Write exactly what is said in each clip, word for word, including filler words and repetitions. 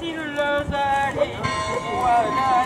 il le allait, voilà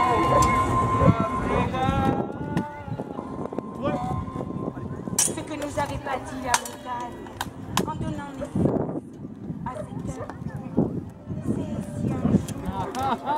Ce que nous avait pas dit la montagne, en donnant naissance à cette heure, c'est si un jour,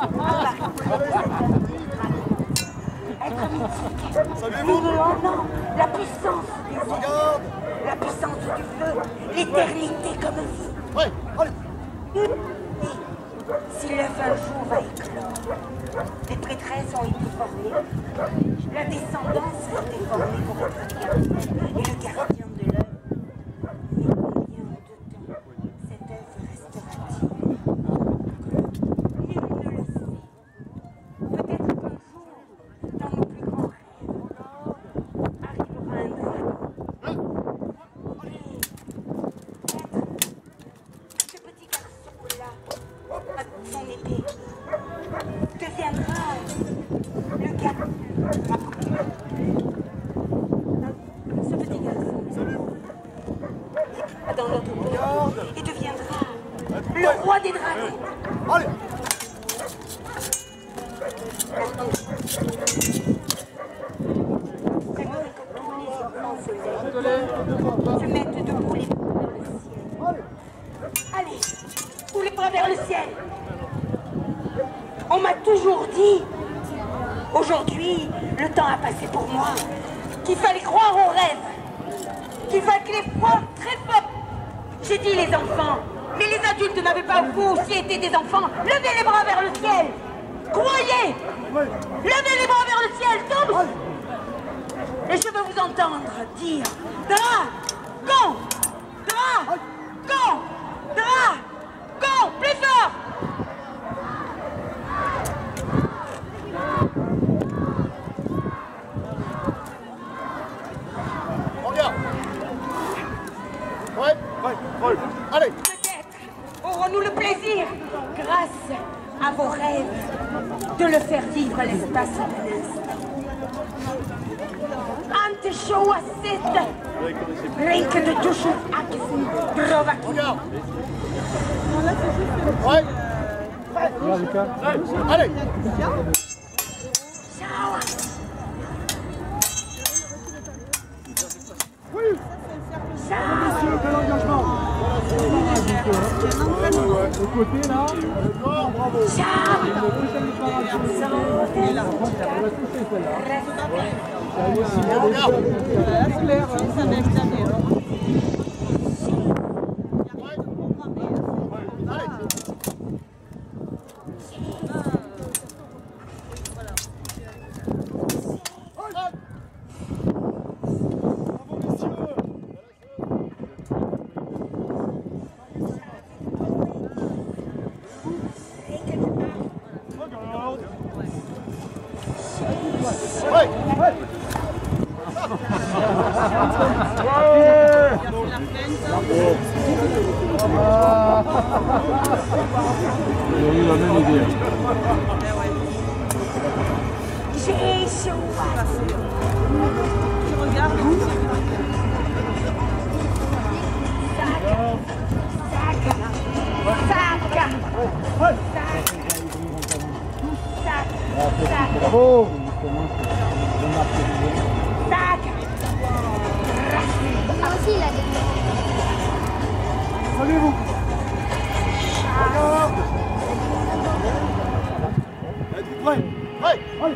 être mythique, non, non, la puissance des airs, la puissance du feu, l'éternité comme vous. Ouais, allez. Et si l'œuf un jour va éclore, les prêtresses ont été formées, la descendance a été formée pour être gardien, et le gardien de l'œuf. Mais combien de temps cet œuf restera-t-il inconnue? Nul ne le sait. Peut-être qu'un jour, dans nos plus grands rêves, arrivera un dragon. Et peut-être ce petit garçon-là, avec son épée, deviendra le gars. Ce petit garçon, dans notre monde, et deviendra le roi des dragons. Allez. J'aimerais que tous les enfants se lèvent, se mettent debout les bras vers le ciel. Allez, tous les bras vers le ciel. On m'a toujours dit, aujourd'hui, le temps a passé pour moi, qu'il fallait croire aux rêves, qu'il fallait les croire très fort. J'ai dit les enfants, mais les adultes n'avaient pas vous aussi été des enfants. Levez les bras vers le ciel. Croyez. Levez les bras vers le ciel, tous. Et je veux vous entendre dire dragon, dragon, dragon, plus fort. Regarde. Ouais, ouais, ouais. Allez. Peut-être aurons-nous le plaisir, grâce à vos rêves, de le faire vivre à l'espace d'un instant. Ante showasit, link de touche akisen, drovaki. Regarde. Ouais. Allez. Ciao. Oui. Ciao. Quel engagement. Le côté là. Bravo. Ciao. C'est clair, ça va examiner. Ils ont eu la même idée. J'ai chaud. Tu regardes. Bravo. Ah aussi, il a des... Salut vous. Ouais, ouais, ouais.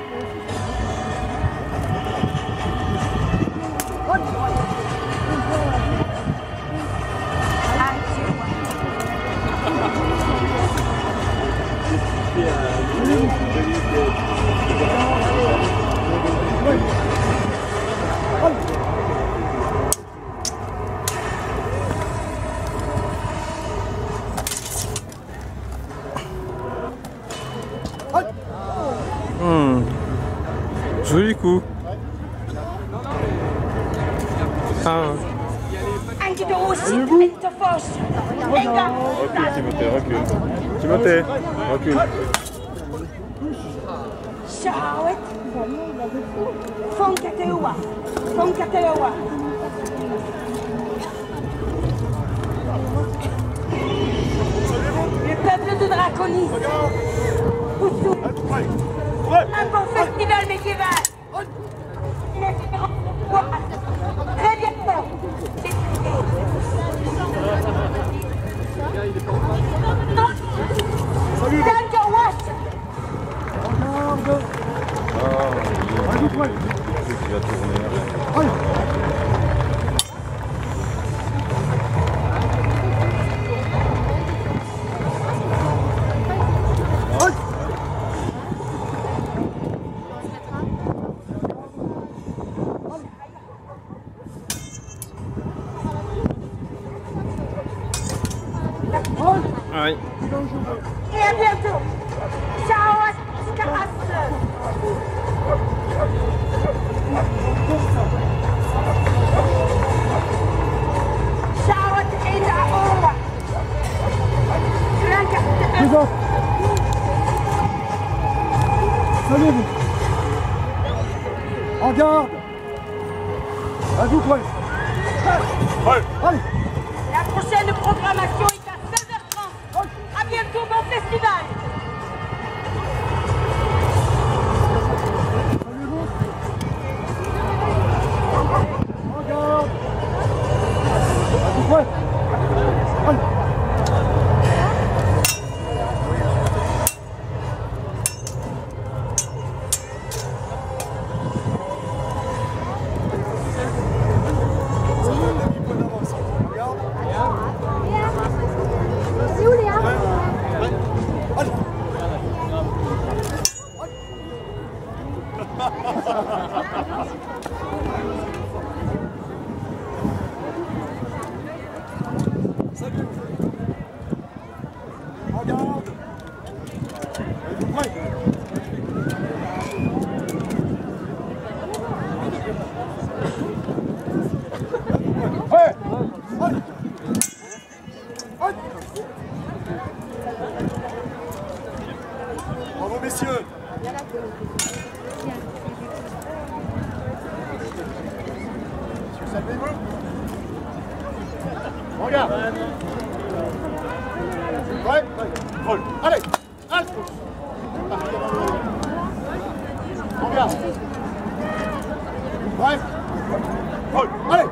Hmm. Joli coup. Ah. Anche de aussi, vento force. Venga. Recule Timothée, recule. Timothée, recule. Ciao. Foncateua. Foncateua. Le peuple de Draconia Nice. Oussou. Un bon festival médiéval. Il est très bientôt. C'est Salut. Danger Watch. Regarde. Ah, il y a un truc qui va tourner. Allez. Ouais. Et à bientôt. Ciao, Scaras. Ciao, Eda Owa. Les autres. Salut vous. En garde. À vous près. Ouais. Allez. La prochaine programmation est à seize heures trente. À bientôt, bon festival. Salut vous. En garde. À vous près. Allez. C'est où Léa? Regarde. Êtes-vous prêts? Ouais. Allez. Allez. Bravo messieurs. Salvez-vous. Regarde. Ouais, ouais. Allez. Allez. Regarde. Ouais. Allez.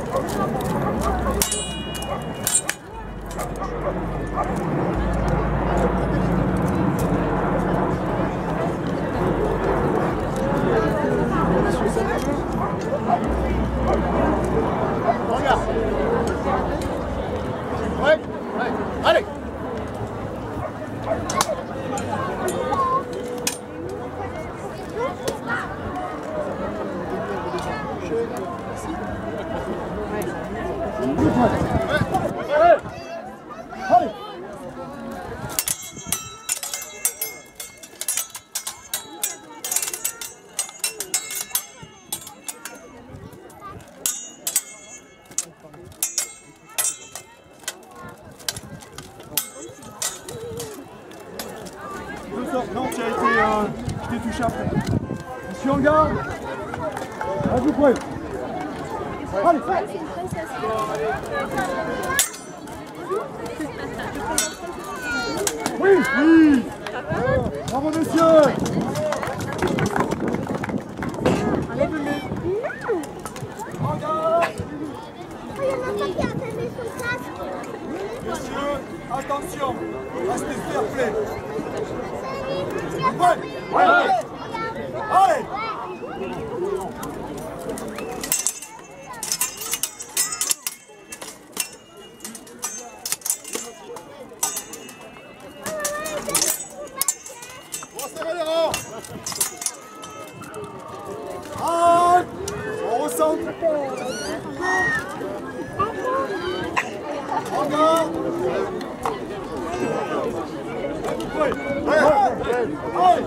Regarde. Ouais, ouais. Allez. Allez. Deux sortes. Non, tu as été, euh, tu t'es touché après. Monsieur en garde. À vous près. Allez. Oui, oui. Bravo monsieur. Enlève-le. En garde. Oh, il y en a pas qui a fermé son casque. Messieurs, attention. Restez fair play. Ouais. Ouais. Allez. Resserrez les rangs. Allez. On recentre. En garde. Ouais. Ouais. Allez.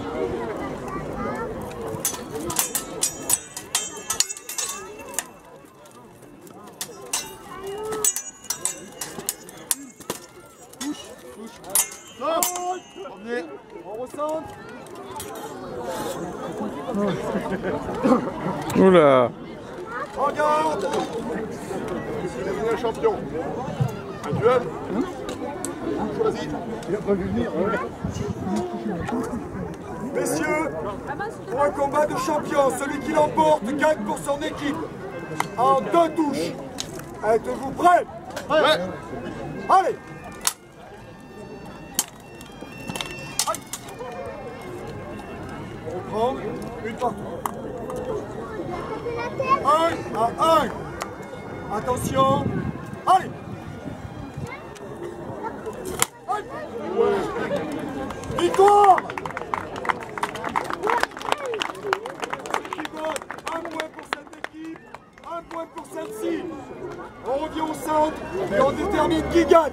Stop. Revenez. On recentre. Oula. Regarde. C'est devenu un champion. Un duel. Messieurs, pour un combat de champion, celui qui l'emporte gagne pour son équipe. En deux touches. Êtes-vous prêts? Ouais. Allez. On reprend une partie. Un à un. Attention. Allez. Victoire. Un point pour cette équipe, un point pour celle-ci. On revient au centre et on détermine qui gagne.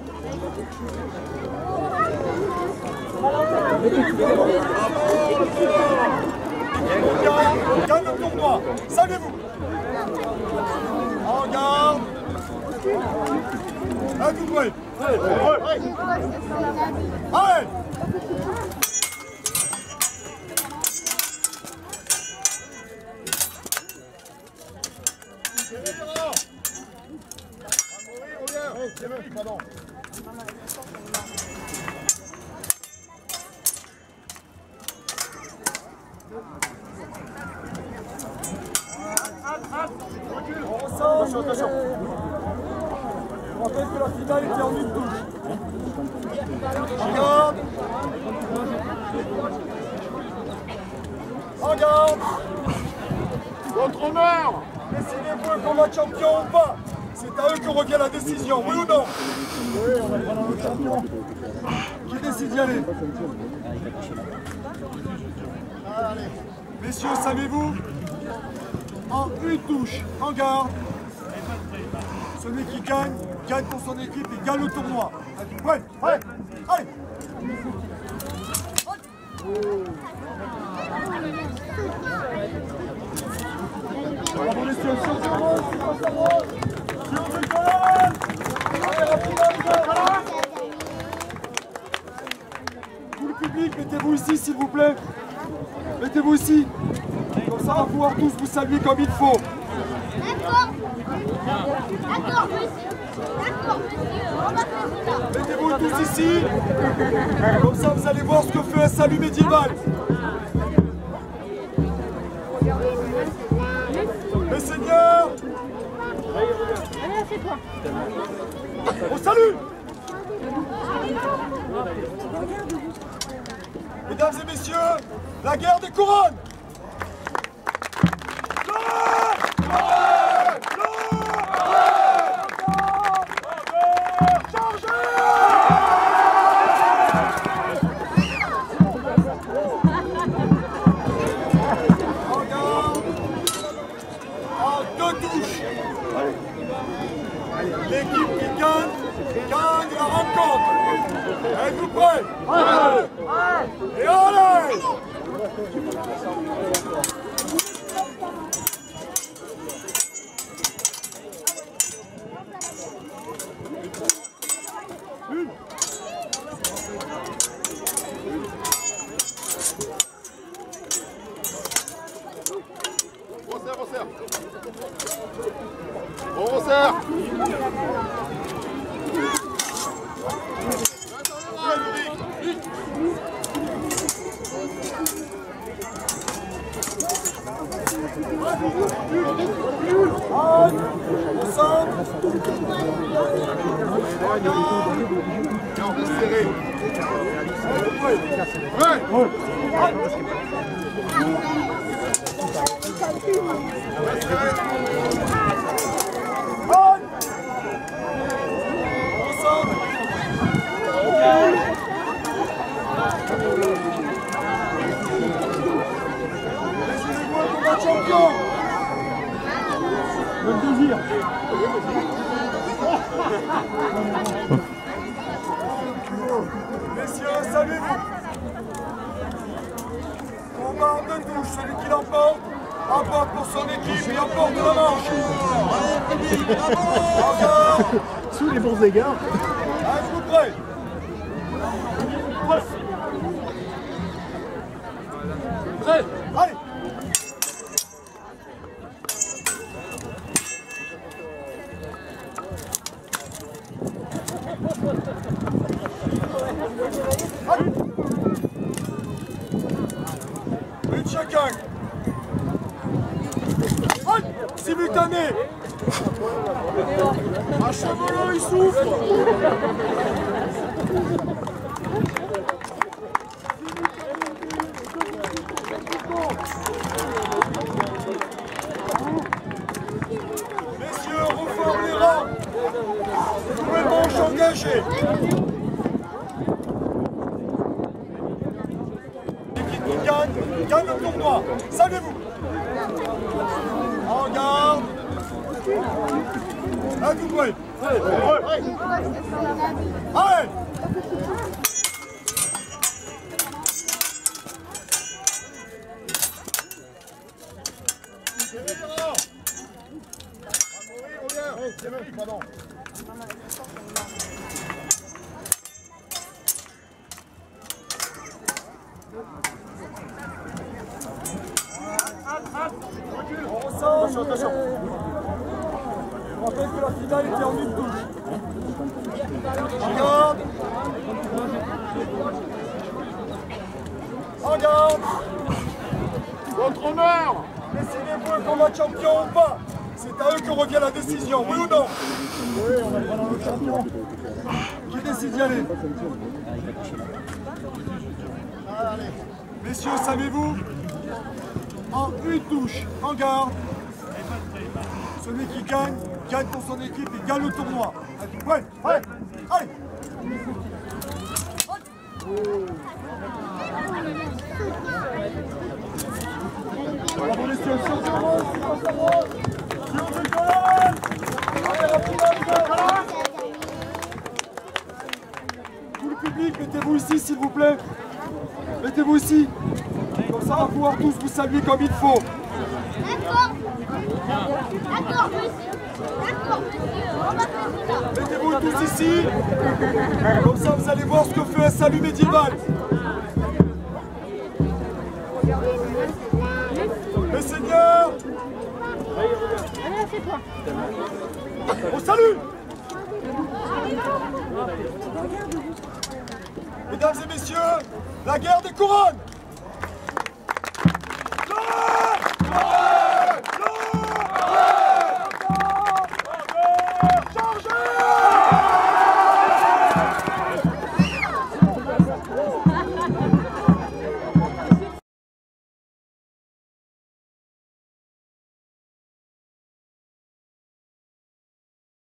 On gagne le tournoi. Saluez-vous. En garde. À tout près. Allez. Pardon. On ressent, attention. Je rappelle que la finale était en une touche. Regarde. Regarde. Votre honneur. Décidez-vous un combat de champion ou pas. C'est à eux que revient la décision, oui ou non? Oui, on va prendre notre champion. Qui décide d'y aller? Messieurs, savez-vous? En une touche, en garde. Celui qui gagne, gagne pour son équipe et gagne le tournoi. Ouais, allez, allez. Bravo messieurs, sur le terrain, sur le terrain. Sur le terrain. Allez, rapidement. Tout le public, mettez-vous ici s'il vous plaît. Mettez-vous ici. Comme ça on va pouvoir tous vous saluer comme il faut. D'accord. D'accord, monsieur. D'accord, monsieur. On va faire ça. Mettez-vous tous ici. Comme ça vous allez voir ce que fait un salut médiéval. Mes seigneurs. Au salut. Mesdames et messieurs, la guerre des couronnes. L'équipe qui gagne, gagne la rencontre. Êtes-vous prêts? Allez. Et allez. Une. On resserre, on resserre. On resserre. Au centre. Et on reste serré. Ouais. Champion. Le désir. Messieurs, saluez-vous. Combat en deux touches, celui qui l'emporte, emporte pour son équipe et emporte la manche. Sous les bons égards. Êtes-vous prêts? Prêt. Allez. Allez. Une chacun. Allez. Simultané. Un chevelot, il souffre. Messieurs, on reforme les rangs. Nouvelle manche engagée. L'équipe qui gagne, gagne le tournoi. Saluez-vous. En garde. À tout près. Allez. Allez. Pardon. On ressent. Attention, attention. Je rappelle que la finale était en une touche. En garde. En garde. Votre honneur. Décidez-vous un combat de champion ou pas. C'est à eux que revient la décision, oui ou non? Oui, on va prendre le champion. Qui décide d'y aller? Allez. Messieurs, savez-vous? En une touche, en garde. Celui qui gagne, gagne pour son équipe et gagne le tournoi. Ouais, allez, allez. Bravo messieurs, sur le rose, sur le rose. Tout le public, mettez-vous ici s'il vous plaît. Mettez-vous ici. Comme ça on va pouvoir tous vous saluer comme il faut. D'accord. D'accord, monsieur. D'accord, monsieur. On va faire cela. Mettez-vous tous ici. Comme ça vous allez voir ce que fait un salut médiéval. Mes seigneurs. Au salut! Mesdames et messieurs, la guerre des couronnes!